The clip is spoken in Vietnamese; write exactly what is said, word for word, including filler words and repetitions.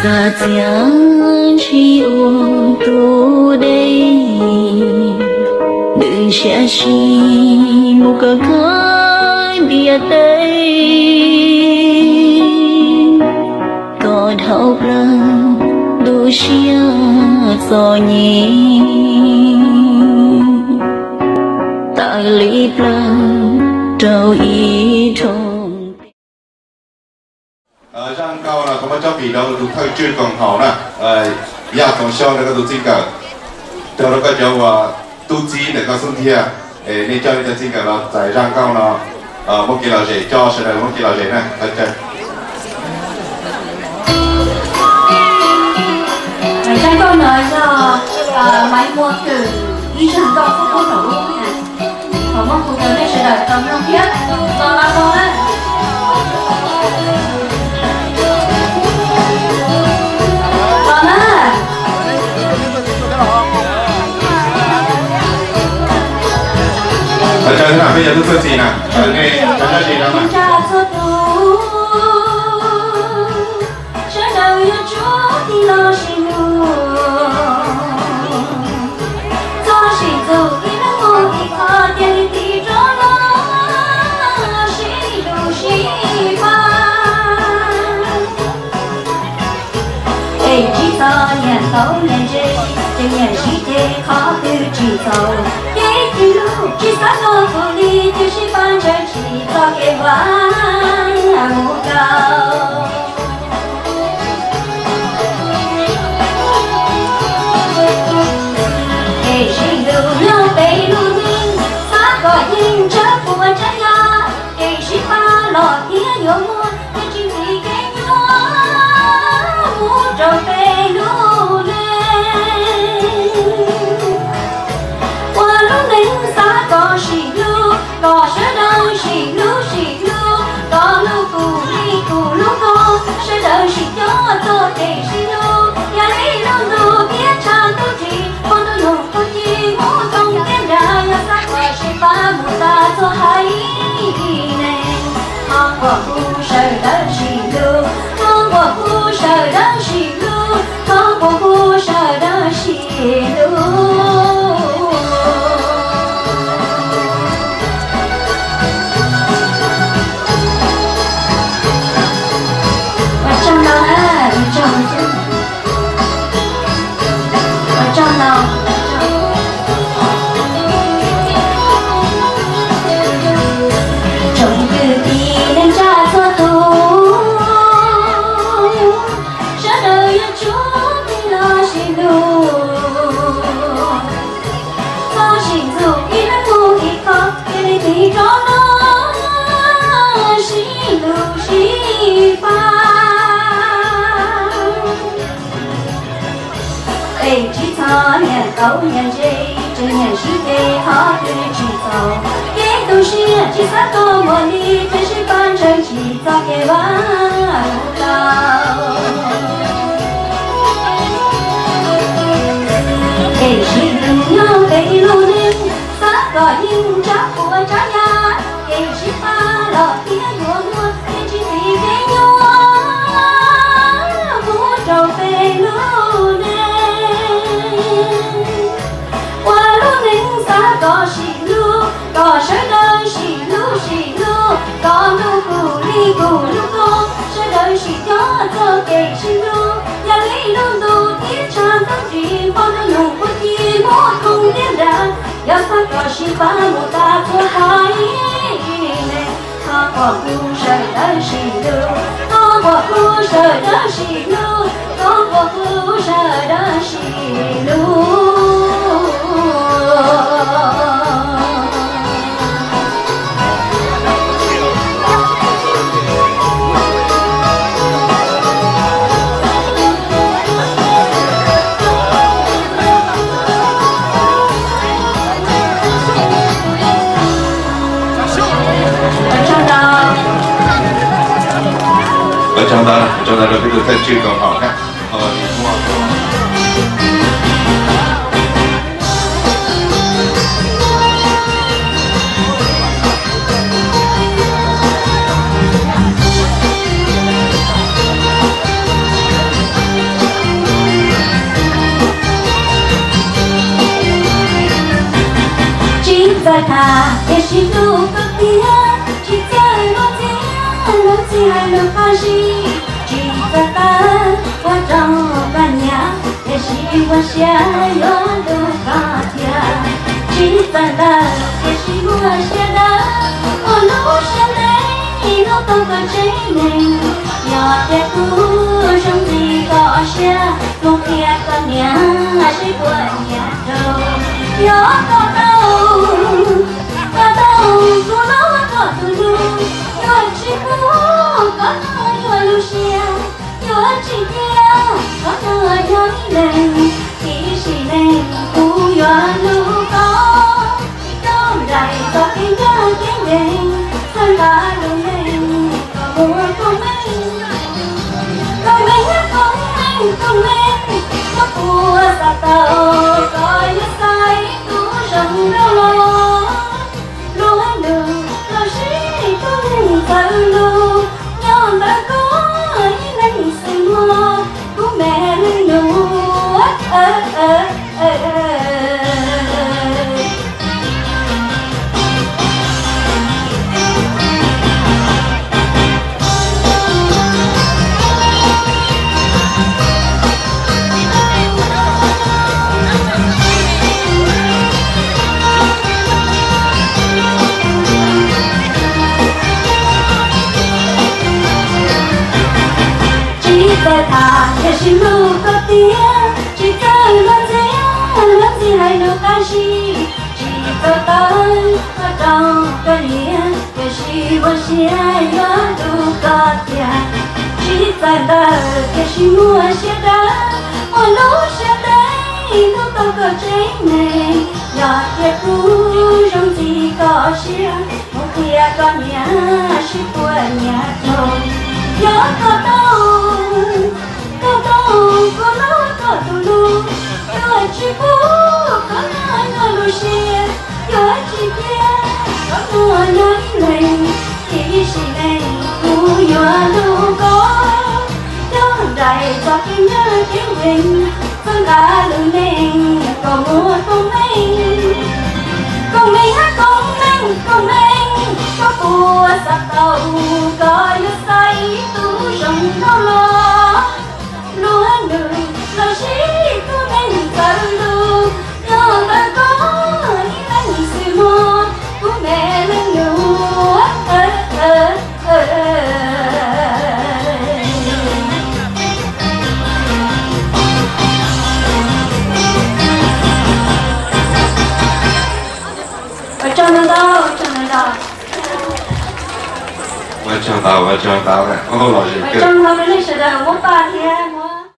xa tiếng chi uống tu đây đừng sẽ chi một cái cái bia tây có thấu lần đủ chia gió nhẹ tại lý lần trâu ý thông ờ răng cao là có bao cho vì đâu tụi thầy chuyên còn họ nè ờ nhà còn sau này có tụi chính cả cho nó có cho và tu trí để có xuân thia nên cho nên chính cả là tại răng cao là ờ một kỳ là gì cho sẽ là một kỳ là gì nè ok răng cao nói cho máy mua từ đi trường cao không có nổi luôn nè và mong cuộc đời này sẽ đợi tầm long thiết còn là con á còn á ở chơi thế nào bây giờ tôi chơi gì nè ở nghe tôi chơi gì đâu mà tàu nhận dây trên nhà chỉ để khó từ chỉ tàu cái từ lúc chỉ sát nó vô đi từ chỉ ban trời chỉ cho cái ván ngủ cao cái chỉ lưu nó bay lưu đi sát gọi hình chất của trái nhà cái chỉ ba lọ kia nhớ mua cái chỉ vì cái nhớ mua trôi về lưu có xì lu, có sẽ đâu xì lu xì lu, có lu cù li cù lu cô, sẽ đâu xì cho cho để xì lu, nhà lấy lu lu biết cha tu chỉ, con tu lục tu chi ngũ công tiên ra, nhà sát qua xì ba mù ta cho hay nè, hàng qua khu sẽ đâu xì lu, hàng qua khu sẽ đâu xì lu, hàng qua khu sẽ đâu xì lu. Cậu nhận dây trên nhà chỉ để khó từ chỉ tàu cái tu sĩ chỉ sát tô một đi trên chỉ ban trời chỉ cho cái ván cao cái chỉ đừng nhau cái lưu ninh sát gọi hình chắc của trái nhà cái chỉ ba lọ kia đùa mua cái chỉ vì cái nhau vũ trầu về lưu ninh có xì lu, có sợi đời xì lu xì lu, có lu cù li cù lu cô, sợi đời xì cho cho kề xì lu, nhà lấy lu lu tiết tràn tâm trí, con đã lù quân chi mốt không tiến ra, nhà ta có xì ba một ta cho hai nè, ta có lu sợi đời xì lu, ta có lu sợi đời xì lu, ta có lu sợi đời xì lu. ở trong đó ở trong đó là cái người chuyên còn họ khác ta để xin lu có tia chỉ chơi lo tia lo gì hay lo pha gì chỉ ta ta qua trong cả nhà để xin qua xe lo lu cả tia chỉ ta ta để xin qua xe đó qua lu xe này nó không có chế này nhỏ để cứ trong gì có xe lúc kia con nhà sẽ qua nhà đâu nhỏ có đâu có đâu có nó có từ lu nhỏ chỉ có có nó nhỏ lu xe nhỏ chỉ theo có nó nhỏ lên khi chỉ lên cú nhỏ lu có đâu lại có cái nhớ cái đèn thân ta lu lên có mua con mình con mình con mình con mình nó cua sa tàu coi như say tu rừng đâu lo lo đường lo sĩ tu mình phải lu nhon ta có những lần sinh hoa của mẹ lên nụ ơ ơ ơ ta thà để xin lu có tia chỉ chơi làm gì làm gì hay lo cái gì chỉ có tới có trong cái nhà để xin qua xe lo lu có tia chỉ ta ta để xin mua xe đó mua lúa xe đấy nó không có chế này nhỏ để cứ trong gì có xe một kia có nhà sẽ qua nhà thôi nhỏ có đâu có đâu có nó có tu lu nhỏ chỉ có có nó nhỏ lu xe nhỏ chỉ kia có nó nhỏ lên chỉ chỉ lên cú nhỏ lu có nhỏ đại cho cái nhớ cái mình con đã lớn lên có mua con mình con mình hát con mình con mình có cua sập tàu coi như say tu rừng đâu lo lúa đường lo sĩ tu mình phải lu nhờ ta có những lần xì mò của mẹ lên nụ ơ ơ ơ ở trong nó đâu trong nó đâu 我讲到我讲到了，我老是 ở trong nó mới lấy sự đời của ba thiên